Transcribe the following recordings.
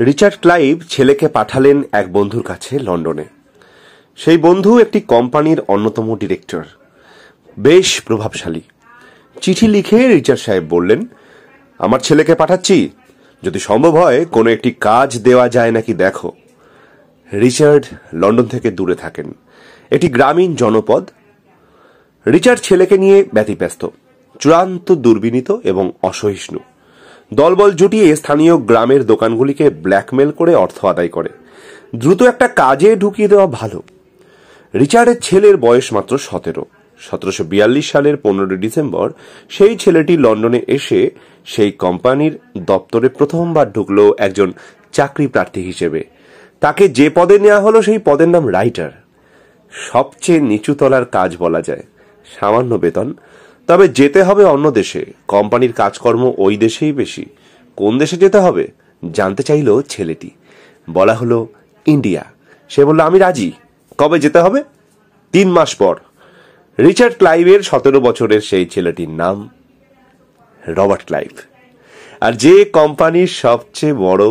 Richard Clive ছেলেকে পাঠালেন এক বন্ধুর কাছে লন্ডনে। সেই বন্ধু একটি কোম্পানির অন্যতম ডিরেক্টর, বেশ প্রভাবশালী। চিঠি লিখে রিচার্ড সাহেব বললেন, আমার ছেলেকে পাঠাচ্ছি, যদি সম্ভব হয় কোনো একটি কাজ দেওয়া যায় নাকি দেখো। রিচার্ড লন্ডন থেকে দূরে থাকেন, এটি গ্রামীণ জনপদ। রিচার্ড ছেলেকে নিয়ে ব্যতিব্যস্ত, চূড়ান্ত দুর্বিনীত এবং অসহিষ্ণু। দলবল জুটিয়ে স্থানীয় গ্রামের দোকানগুলিকে ব্ল্যাকমেল করে অর্থ আদায় করে। দ্রুত একটা কাজে ঢুকিয়ে দেওয়া ভালো। রিচার্ডের ছেলের বয়স মাত্র 17। 1742 সালের 15 ডিসেম্বর সেই ছেলেটি লন্ডনে এসে সেই কোম্পানির দপ্তরে প্রথমবার ঢুকল একজন চাকরি প্রার্থী হিসেবে। তাকে যে পদে নেওয়া হলো সেই পদের নাম রাইটার। সবচেয়ে নিচু তলার কাজ বলা যায়, সামান্য বেতন। তবে যেতে হবে অন্য দেশে, কোম্পানির কাজকর্ম ওই দেশেই বেশি। কোন দেশে যেতে হবে জানতে চাইল ছেলেটি। বলা হলো ইন্ডিয়া। সে বলল, আমি রাজি। কবে যেতে হবে? 3 মাস পর। রিচার্ড ক্লাইভের 17 বছরের সেই ছেলেটির নাম রবার্ট ক্লাইভ। আর যে কোম্পানির সবচেয়ে বড়,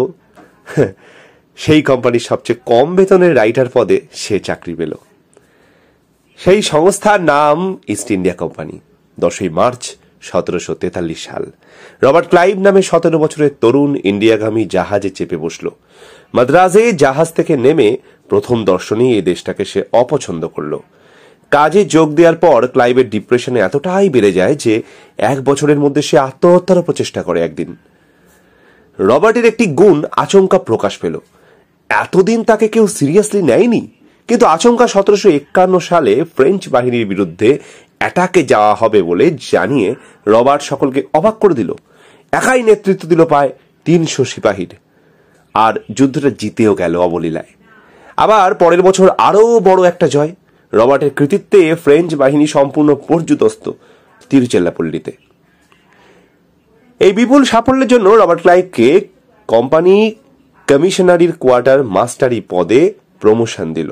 সেই কোম্পানির সবচেয়ে কম বেতনের রাইটার পদে সে চাকরি পেল। সেই সংস্থার নাম ইস্ট ইন্ডিয়া কোম্পানি। 10 মার্চ 1743 সাল। রবার্ট ক্লাইভ নামে 17 বছরের তরুণ ইন্ডিয়াগামী জাহাজে চেপে বসল। মাদ্রাজে জাহাজ থেকে নেমে প্রথম দর্শনেই এই দেশটাকে সে অপছন্দ করল। কাজে যোগ দেওয়ার পর ক্লাইভের ডিপ্রেশনে এতটাই বেড়ে যায় যে 1 বছরের মধ্যে সে আত্মহত্যার প্রচেষ্টা করে। একদিন রবার্টের একটি গুণ আচমকা প্রকাশ পেল। এতদিন তাকে কেউ সিরিয়াসলি নেয়নি, কিন্তু আচমকা 1751 সালে ফ্রেঞ্চ বাহিনীর বিরুদ্ধে অ্যাটাকে যাওয়া হবে বলে জানিয়ে রবার্ট সকলকে অবাক করে দিল। একাই নেতৃত্ব দিল প্রায় 300 সিপাহীর, আর যুদ্ধটা জিতেও গেল অবলীলায়। আবার পরের বছর আরো বড় একটা জয়। রবার্টের কৃতিত্বে ফ্রেঞ্চ বাহিনী সম্পূর্ণ পর্যুদস্ত তিরুচিরাপল্লীতে। এই বিপুল সাফল্যের জন্য রবার্ট ক্লাইভকে কোম্পানি কমিশনারির কোয়ার্টার মাস্টারি পদে প্রমোশন দিল।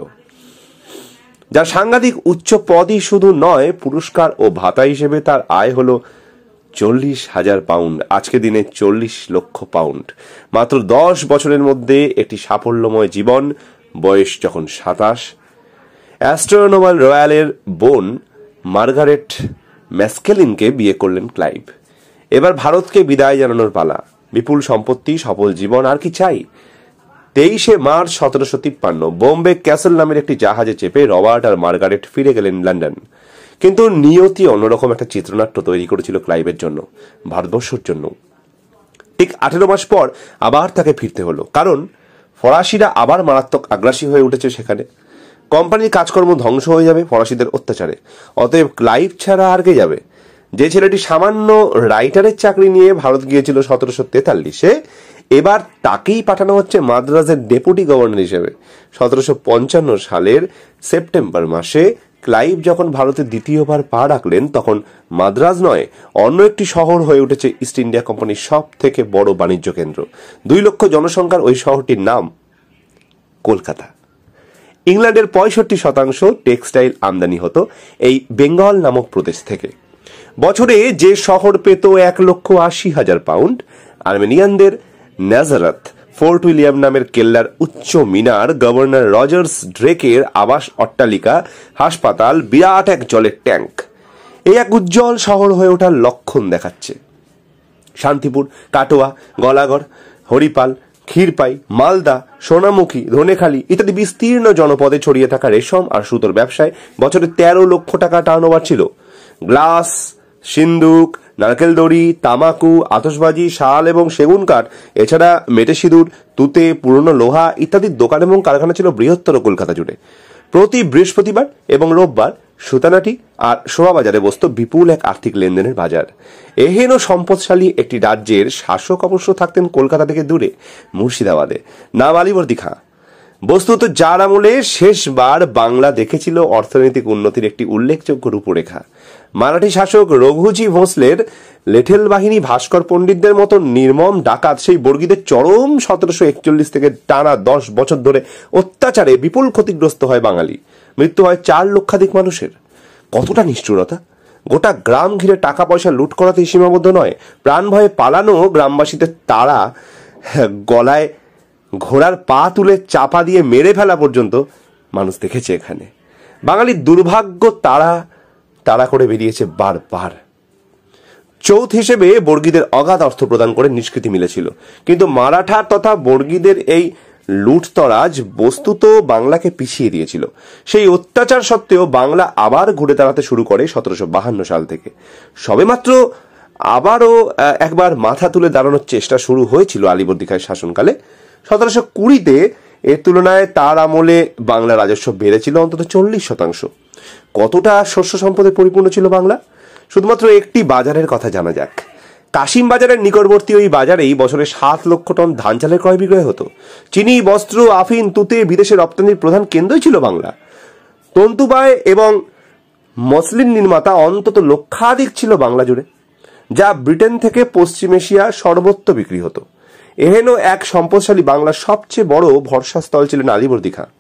যার সাংঘাতিক উচ্চ পদই শুধু নয়, পুরস্কার ও ভাতা হিসেবে তার আয় হলো 40,000 পাউন্ড। আজকে দিনে 40 লক্ষ পাউন্ড। মাত্র 10 বছরের মধ্যে একটি সাফল্যময় জীবন। বয়স যখন 27। অ্যাস্ট্রোনোমাল রয়্যালের বোন মার্গারেট ম্যাস্কেলিনকে বিয়ে করলেন ক্লাইভ। এবার ভারতকে বিদায় জানানোর পালা। বিপুল সম্পত্তি, সফল জীবন, আর কি চাই। 23 মার্চ 1753 বোম্বে ক্যাসেল নামের একটি জাহাজে চেপে রবার্ট আর মার্গারেট ফিরে গেলেন লন্ডন। কিন্তু নিয়তি অন্যরকম একটা চিত্রনাট্য তৈরি করেছিল ক্লাইভের জন্য, ভারতবর্ষের জন্য। ঠিক 18 মাস পর আবার তাকে ফিরতে হলো, কারণ ফরাসিরা আবার মারাত্মক আগ্রাসী হয়ে উঠেছে সেখানে। কোম্পানির কাজকর্ম ধ্বংস হয়ে যাবে ফরাসিদের অত্যাচারে। অতএব ক্লাইভ ছাড়া আর কে যাবে? যে ছেলেটি সামান্য রাইটারের চাকরি নিয়ে ভারত গিয়েছিল 1743-এ, এবার তাকেই পাঠানো হচ্ছে মাদ্রাজের ডেপুটি গভর্নর হিসেবে। 1755 সালের সেপ্টেম্বর মাসে ক্লাইভ যখন ভারতে দ্বিতীয়বার পা রাখলেন, তখন মাদ্রাজ নয়, অন্য একটি শহর হয়ে উঠেছে ইস্ট ইন্ডিয়া কোম্পানির সব থেকে বড় বাণিজ্য কেন্দ্র। 2 লক্ষ জনসংখ্যার ওই শহরটির নাম কলকাতা। ইংল্যান্ডের 65% টেক্সটাইল আমদানি হতো এই বেঙ্গল নামক প্রদেশ থেকে। বছরে যে শহর পেত 1,80,000 পাউন্ড, আর্মেনিয়ানদের নাজারাত, ফোর্ট উইলিয়াম নামের কেল্লার উচ্চ মিনার, গভর্নর রজার্স ড্রেকের আবাস অট্টালিকা, হাসপাতাল, বিরাট এক জলের ট্যাঙ্ক, এই এক উজ্জ্বল শহর হয়ে ওঠার লক্ষণ দেখাচ্ছে। শান্তিপুর, কাটোয়া, গলাগড়, হরিপাল, ক্ষীরপাই, মালদা, সোনামুখী, ধনেখালি ইত্যাদি বিস্তীর্ণ জনপদে ছড়িয়ে থাকা রেশম আর সুতোর ব্যবসায় বছরে 13 লক্ষ টাকা টার্নওভার ছিল। গ্লাস, সিন্দুক, নারকেল দড়ি, তামাকু, আতশবাজি, শাল এবং সেগুন কাঠ, এছাড়া মেটে সিঁদুর, তুতে, পুরনো লোহা ইত্যাদির দোকান এবং কারখানা ছিল বৃহত্তর কলকাতা জুড়ে। প্রতি বৃহস্পতিবার এবং রোববার সুতানাটি আর শোভাবাজারে বসত বিপুল এক আর্থিক লেনদেনের বাজার। এহেন সম্পদশালী একটি রাজ্যের শাসক অবশ্য থাকতেন কলকাতা থেকে দূরে, মুর্শিদাবাদে, নাম আলীবর্দী খাঁ। বস্তুত যার আমলে শেষবার বাংলা দেখেছিল অর্থনৈতিক উন্নতির একটি উল্লেখযোগ্য রূপরেখা। মারাঠি শাসক রঘুজি ভোঁসলের লেঠেল বাহিনী ভাস্কর পণ্ডিতদের মতো নির্মম ডাকাত সেই বর্গীদের চরম 1741 থেকে টানা 10 বছর ধরে অত্যাচারে বিপুল ক্ষতিগ্রস্ত হয় বাঙালি। মৃত্যু হয় 4 লক্ষাধিক মানুষের। কতটা নিষ্ঠুরতা! গোটা গ্রাম ঘিরে টাকা পয়সা লুট করাতেই সীমাবদ্ধ নয়, প্রাণ ভয়ে পালানো গ্রামবাসীদের তারা গলায় ঘোড়ার পা তুলে চাপা দিয়ে মেরে ফেলা পর্যন্ত মানুষ দেখেছে এখানে। বাঙালির দুর্ভাগ্য তারা তারা করে বেরিয়েছে বারবার। চৌথ হিসেবে বর্গীদের অগাধ অর্থ প্রদান করে নিষ্কৃতি মিলেছিল, কিন্তু মারাঠা তথা বর্গীদের এই লুটতরাজ বস্তুত বাংলাকে পিছিয়ে দিয়েছিল। সেই অত্যাচার সত্ত্বেও বাংলা আবার ঘুরে দাঁড়াতে শুরু করে 1752 সাল থেকে। সবেমাত্র আবারও একবার মাথা তুলে দাঁড়ানোর চেষ্টা শুরু হয়েছিল আলীবর্দী খাঁর শাসনকালে। 1720-তে এর তুলনায় তার আমলে বাংলা রাজস্ব বেড়েছিল অন্তত 40%। কতটা শস্য সম্পদে পরিপূর্ণ ছিল বাংলা? শুধুমাত্র একটি বাজারের কথা জানা যাক। কাশিম বাজারের নিকটবর্তী ওই বাজারেই বছরে 7 লক্ষ টন ধান চালের ক্রয় বিক্রয় হতো। চিনি, বস্ত্র, আফিন, তুতে বিদেশে রপ্তানির প্রধান কেন্দ্রই ছিল বাংলা। তন্তুবায় এবং মসলিন নির্মাতা অন্তত লক্ষাধিক ছিল বাংলা জুড়ে, যা ব্রিটেন থেকে পশ্চিম এশিয়া সর্বত্র বিক্রি হতো। এহেন এক সম্পদশালী বাংলার সবচেয়ে বড় ভরসাস্থল ছিলেন আলীবর্দী খাঁ।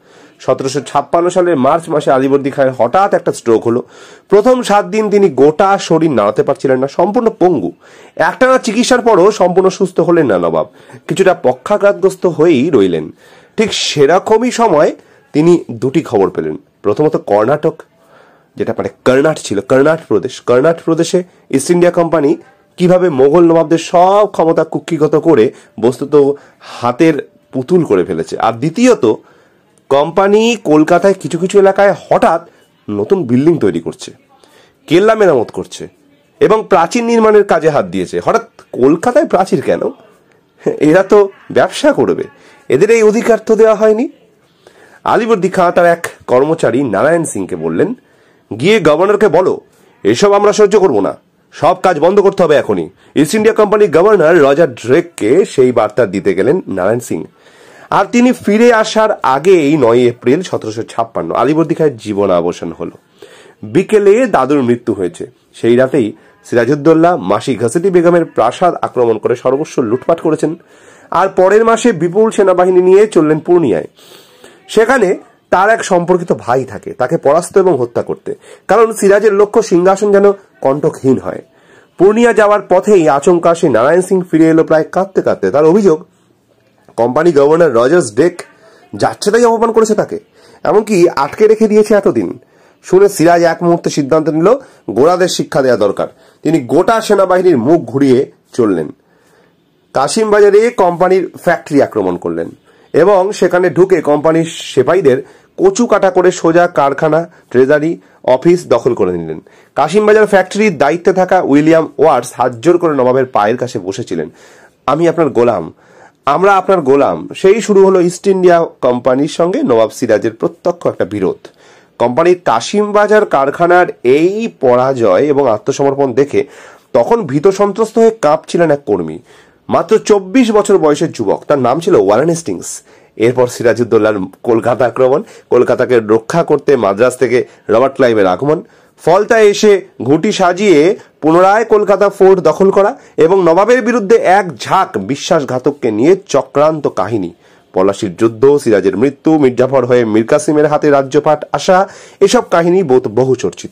1756 সালের মার্চ মাসে আলীবর্দী খাঁর হঠাৎ একটা স্ট্রোক হলো। প্রথম 7 দিন তিনি গোটা শরীর নাড়াতে পারছিলেন না, সম্পূর্ণ পঙ্গু। একটানা চিকিৎসার পরও সম্পূর্ণ সুস্থ হলেন না নবাব, কিছুটা পক্ষাঘাতগ্রস্ত হয়েই রইলেন। ঠিক সেরকমই সময় তিনি দুটি খবর পেলেন। প্রথমত কর্ণাটক, যেটা মানে কর্ণাট ছিল, কর্ণাট প্রদেশে ইস্ট ইন্ডিয়া কোম্পানি কিভাবে মোগল নবাবদের সব ক্ষমতা কুক্ষিগত করে বস্তুত হাতের পুতুল করে ফেলেছে। আর দ্বিতীয়ত কোম্পানি কলকাতায় কিছু কিছু এলাকায় হঠাৎ নতুন বিল্ডিং তৈরি করছে, কেল্লা মেরামত করছে এবং প্রাচীর নির্মাণের কাজে হাত দিয়েছে। হঠাৎ কলকাতায় প্রাচীর কেন? এরা তো ব্যবসা করবে, এদের এই অধিকার তো দেওয়া হয়নি। আলীবর্দী খাঁ তার এক কর্মচারী নারায়ণ সিংকে বললেন, গিয়ে গভর্নরকে বলো এসব আমরা সহ্য করব না, সব কাজ বন্ধ করতে হবে এখনই। ইস্ট ইন্ডিয়া কোম্পানির গভর্নর রজার ড্রেককে সেই বার্তা দিতে গেলেন নারায়ণ সিং। আর তিনি ফিরে আসার আগেই 9 এপ্রিল 1756 আলীবর্দী খাঁর জীবনাবসান হলো। বিকেলে দাদুর মৃত্যু হয়েছে। সেই রাতেই সিরাজউদ্দৌলা মাসি ঘসেটি বেগমের প্রাসাদ আক্রমণ করে সর্বস্ব লুটপাট করেছেন। আর পরের মাসে বিপুল সেনাবাহিনী নিয়ে চললেন পূর্ণিয়ায়। সেখানে তার এক সম্পর্কিত ভাই থাকে, তাকে পরাস্ত এবং হত্যা করতে, কারণ সিরাজের লক্ষ্য সিংহাসন যেন কণ্টকহীন হয়। পূর্ণিয়া যাওয়ার পথেই আচমকা সেই নারায়ণ সিং ফিরে এলো প্রায় কাঁদতে কাঁদতে। তার অভিযোগ, কোম্পানি গভর্নর রজার্স ডেক যাচ্ছেতাই অপমান করেছে তাকে, এমনকি আটকে রেখে দিয়েছে এতদিন। শুনে সিরাজ এক মুহূর্তে সিদ্ধান্ত নিল গোড়াদের শিক্ষা দেওয়া দরকার। তিনি গোটা সেনাবাহিনীর মুখ ঘুরিয়ে চললেন। কাশিম বাজারে কোম্পানির ফ্যাক্টরি আক্রমণ করলেন এবং সেখানে ঢুকে কোম্পানির সেপাইদের কচু কাটা করে সোজা কারখানা, ট্রেজারি, অফিস দখল করে নিলেন। কাশিমবাজার ফ্যাক্টরির দায়িত্বে থাকা উইলিয়াম ওয়ার্ডস হাত জোর করে নবাবের পায়ের কাছে বসেছিলেন। আমি আপনার গোলাম, আমরা আপনার গোলাম। সেই শুরু হলো ইস্ট ইন্ডিয়া কোম্পানির সঙ্গে নবাব সিরাজের প্রত্যক্ষ একটা বিরোধ। কোম্পানির কাশিমবাজার কারখানার এই পরাজয় এবং আত্মসমর্পণ দেখে তখন ভীত সন্ত্রস্ত হয়ে কাঁপছিলেন এক কর্মী, মাত্র 24 বছর বয়সের যুবক, তার নাম ছিল ওয়ারেন হেস্টিংস। এরপর সিরাজউদ্দৌলার কলকাতা আক্রমণ, কলকাতাকে রক্ষা করতে মাদ্রাজ থেকে রবার্ট ক্লাইভের আগমন, ফলতা এসে ঘুঁটি সাজিয়ে পুনরায় কলকাতা ফোর্ট দখল করা এবং নবাবের বিরুদ্ধে এক ঝাঁক বিশ্বাসঘাতককে নিয়ে চক্রান্ত কাহিনী, পলাশির যুদ্ধ, সিরাজের মৃত্যু, মির্জাফর হয়ে মীর কাসিমের হাতে রাজ্যপাট আসা, এসব কাহিনী বহু চর্চিত।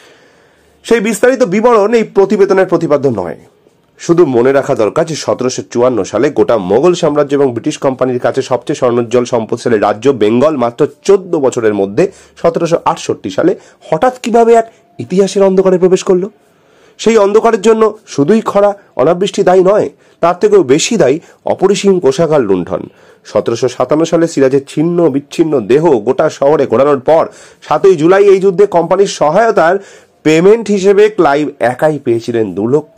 সেই বিস্তারিত বিবরণ এই প্রতিবেদনের প্রতিপাদ্য নয়। শুধু মনে রাখা দরকার যে 1754 সালে গোটা মোগল সাম্রাজ্য এবং ব্রিটিশ কোম্পানির কাছে সবচেয়ে স্বর্ণোজ্জ্বল সম্পদশালী রাজ্য বেঙ্গল মাত্র 14 বছরের মধ্যে 1768 সালে হঠাৎ কিভাবে এক ইতিহাসের অন্ধকারে প্রবেশ করলো। সেই অন্ধকারের জন্য শুধুই খরা অনাবৃষ্টি দায়ী নয়, তার থেকেও বেশি দায়ী অপরিসীম কোষাগার লুণ্ঠন। 1757 সালে সিরাজের ছিন্ন বিচ্ছিন্ন দেহ গোটা শহরে ঘোরানোর পর 7 জুলাই এই যুদ্ধে কোম্পানির সহায়তার পেমেন্ট হিসেবে ক্লাইভ একাই পেয়েছিলেন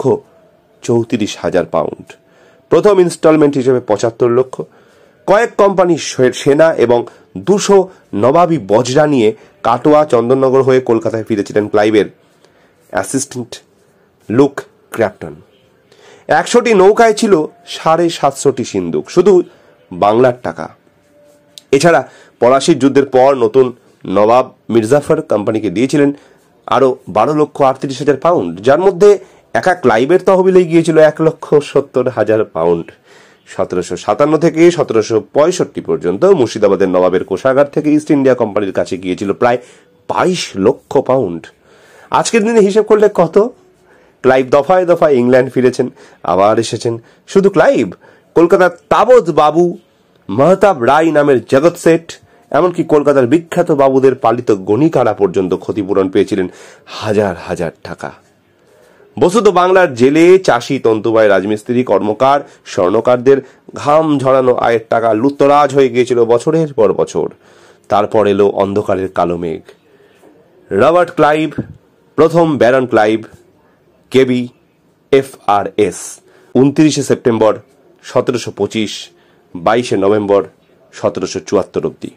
2,34,000 পাউন্ড। প্রথম ইনস্টলমেন্ট হিসেবে 75 লক্ষ। কয়েক কোম্পানির সেনা এবং 200 নবাবী বজরা নিয়ে কাটোয়া, চন্দননগর হয়ে কলকাতায় ফিরেছিলেন ক্লাইভের অ্যাসিস্ট্যান্ট লুক ক্র্যাপটন। 100টি নৌকায় ছিল 750টি সিন্দুক, শুধু বাংলার টাকা। এছাড়া পলাশির যুদ্ধের পর নতুন নবাব মির্জাফর কোম্পানিকে দিয়েছিলেন আরো 12,38,000 পাউন্ড, যার মধ্যে একা ক্লাইভের তহবিলে গিয়েছিল 1,70,000 পাউন্ড। 1757 থেকে 1765 পর্যন্ত মুর্শিদাবাদের নবাবের কোষাগার থেকে ইস্ট ইন্ডিয়া কোম্পানির কাছে গিয়েছিল প্রায় 22 লক্ষ পাউন্ড। আজকের দিনে হিসেব করলে কত? ক্লাইভ দফায় দফায় ইংল্যান্ড ফিরেছেন, আবার এসেছেন। শুধু ক্লাইভ, কলকাতার তাবৎ বাবু মাহতাব রায় নামের জগৎ শেঠ, এমনকি কলকাতার বিখ্যাত বাবুদের পালিত গণিকারা পর্যন্ত ক্ষতিপূরণ পেয়েছিলেন হাজার হাজার টাকা। বস্তুত বাংলার জেলে, চাষি, তন্তুবাই, রাজমিস্ত্রি, কর্মকার, স্বর্ণকারদের ঘাম ঝরানো আয়ের টাকা লুটতরাজ হয়ে গিয়েছিল বছরের পর বছর। তারপর এলো অন্ধকারের কালো মেঘ। রবার্ট ক্লাইভ, প্রথম baron Clive, KB, FRS, 29 September 1725, 22 November 1774 অব্দি।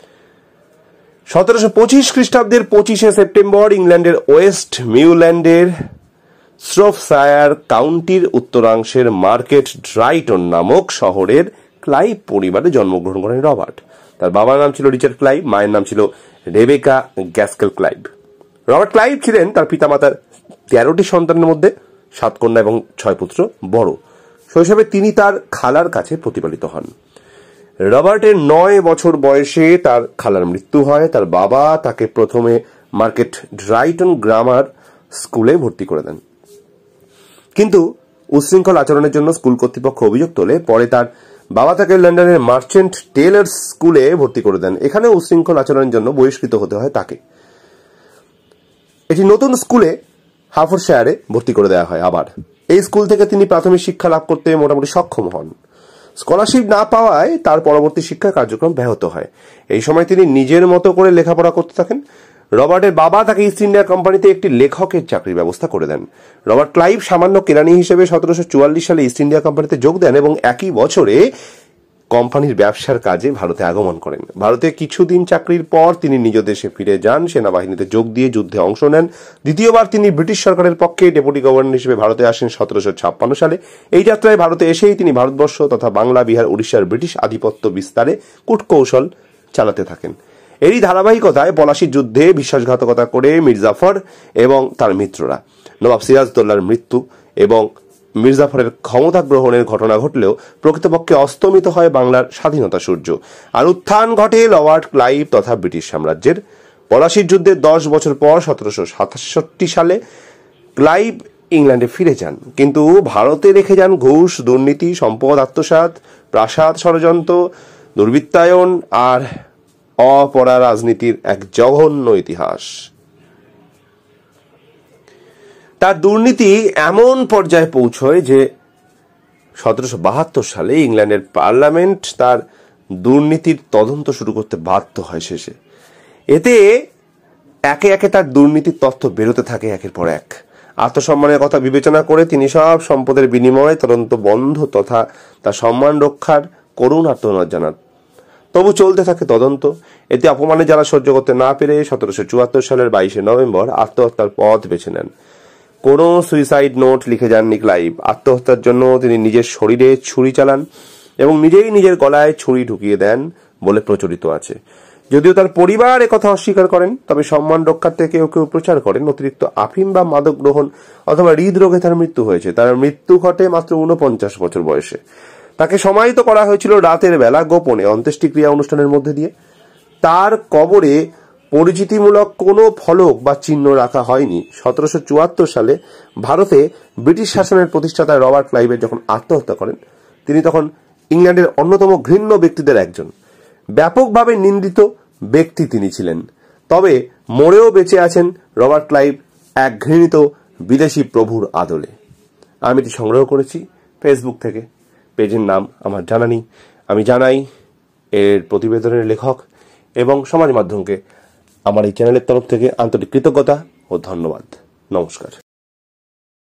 1725 খ্রিস্টাব্দের 25 সেপ্টেম্বর ইংল্যান্ডের ওয়েস্ট মিউল্যান্ডের শ্রফশায়ার কাউন্টির উত্তরাংশের মার্কেট ড্রাইটন নামক শহরের ক্লাইভ পরিবারে জন্মগ্রহণ করেন রবার্ট। তার বাবার নাম ছিল রিচার্ড ক্লাইভ, মায়ের নাম ছিল Rebecca Gaskell Clive. Robert Clive ছিলেন তার পিতামাতার 13টি সন্তানের মধ্যে 7 কন্যা এবং 6 পুত্র বড়। শৈশবে তিনি তার খালার কাছে প্রতিপালিত হন। রবার্টের 9 বছর বয়সে তার খালার মৃত্যু হয়। তার বাবা তাকে প্রথমে মার্কেট ড্রাইটন গ্রামার স্কুলে ভর্তি করে দেন, কিন্তু উচ্ছৃঙ্খল আচরণের জন্য স্কুল কর্তৃপক্ষ অভিযোগ তোলে। পরে তার বাবা তাকে লন্ডনের মার্চেন্ট টেলার্স স্কুলে ভর্তি করে দেন। এখানে উচ্ছৃঙ্খল আচরণের জন্য বহিষ্কৃত হতে হয় তাকে। এটি নতুন স্কুলে হাফোর্ডশায়ারে ভর্তি করে দেওয়া হয়। আবার এই স্কুল থেকে তিনি প্রাথমিক শিক্ষা লাভ করতে মোটামুটি সক্ষম হন। স্কলারশিপ না পাওয়ায় তার পরবর্তী শিক্ষা কার্যক্রম ব্যাহত হয়। এই সময় তিনি নিজের মতো করে লেখাপড়া করতে থাকেন। রবার্টের বাবা তাকে ইস্ট ইন্ডিয়া কোম্পানিতে একটি লেখকের চাকরির ব্যবস্থা করে দেন। রবার্ট ক্লাইভ সামান্য কেরানি হিসেবে 1744 সালে ইস্ট ইন্ডিয়া কোম্পানিতে যোগ দেন এবং একই বছরে কোম্পানির ব্যবসার কাজে ভারতে আগমন করেন। ভারতে কিছুদিন চাকরির পর তিনি নিজ দেশে ফিরে যান, সেনাবাহিনীতে যোগ দিয়ে যুদ্ধে অংশ নেন। দ্বিতীয়বার তিনি ব্রিটিশ সরকারের পক্ষে ডেপুটি গভর্নর হিসেবে ভারতে আসেন 1756 সালে। এই যাত্রায় ভারতে এসেই তিনি ভারতবর্ষ তথা বাংলা, বিহার, উড়িষ্যার ব্রিটিশ আধিপত্য বিস্তারে কূটকৌশল চালাতে থাকেন। এরই ধারাবাহিকতায় পলাশির যুদ্ধে বিশ্বাসঘাতকতা করে মির্জাফর এবং তার মিত্ররা নবাব সিরাজদৌল্লার মৃত্যু এবং মির্জাফরের ক্ষমতা গ্রহণের ঘটনা ঘটলেও প্রকৃতপক্ষে অস্তমিত হয় বাংলার স্বাধীনতা সূর্য, আর উত্থান ঘটে রবার্ট ক্লাইভ তথা ব্রিটিশ সাম্রাজ্যের। পলাশির যুদ্ধের 10 বছর পর 1767 সালে ক্লাইভ ইংল্যান্ডে ফিরে যান, কিন্তু ভারতে রেখে যান ঘুষ, দুর্নীতি, সম্পদ আত্মসাৎ, প্রাসাদ ষড়যন্ত্র, দুর্বৃত্তায়ন আর অপরা রাজনীতির এক জঘন্য ইতিহাস। তার দুর্নীতি এমন পর্যায়ে পৌঁছয় যে 1772 সালে ইংল্যান্ডের পার্লামেন্ট তার দুর্নীতির তদন্ত শুরু করতে বাধ্য হয় শেষে। এতে একে একে তার দুর্নীতির তথ্য বেরোতে থাকে একের পর এক। আত্মসম্মানের কথা বিবেচনা করে তিনি সব সম্পদের বিনিময়ে তদন্ত বন্ধ তথা তার সম্মান রক্ষার করুণ আর্তনাদ জানান। তবু চলতে থাকে তদন্ত। এতে অপমানে যারা সহ্য করতে না পেরে 1774 সালের 22 নভেম্বর আত্মহত্যার পথ বেছে নেন। কোনো সুইসাইড নোট লিখে যাননি ক্লাইভ। আত্মহত্যার জন্য তিনি নিজের শরীরে ছুরি চালান এবং নিজেই নিজের গলায় ছুরি ঢুকিয়ে দেন বলে প্রচলিত আছে। যদিও তার পরিবার একথা অস্বীকার করেন, তবে সম্মান রক্ষার্থে কেউ কেউ প্রচার করেন অতিরিক্ত আফিম বা মাদক গ্রহণ অথবা হৃদরোগে তার মৃত্যু হয়েছে। তার মৃত্যু ঘটে মাত্র 49 বছর বয়সে। তাকে সমাহিত করা হয়েছিল রাতের বেলা গোপনে অন্ত্যেষ্টিক্রিয়া অনুষ্ঠানের মধ্যে দিয়ে। তার কবরে পরিচিতিমূলক কোনো ফলক বা চিহ্ন রাখা হয়নি। 1774 সালে ভারতে ব্রিটিশ শাসনের প্রতিষ্ঠাতা রবার্ট ক্লাইভ যখন আত্মহত্যা করেন, তিনি তখন ইংল্যান্ডের অন্যতম ঘৃণ্য ব্যক্তিদের একজন। ব্যাপকভাবে নিন্দিত ব্যক্তি তিনি ছিলেন। তবে মরেও বেঁচে আছেন রবার্ট ক্লাইভ এক ঘৃণিত বিদেশি প্রভুর আদলে। আমি এটি সংগ্রহ করেছি ফেসবুক থেকে। পেজের নাম আমার জানা নেই। আমি জানাই এর প্রতিবেদনের লেখক এবং সমাজ মাধ্যমকে আমার এই চ্যানেলের তরফ থেকে আন্তরিক কৃতজ্ঞতা ও ধন্যবাদ। নমস্কার।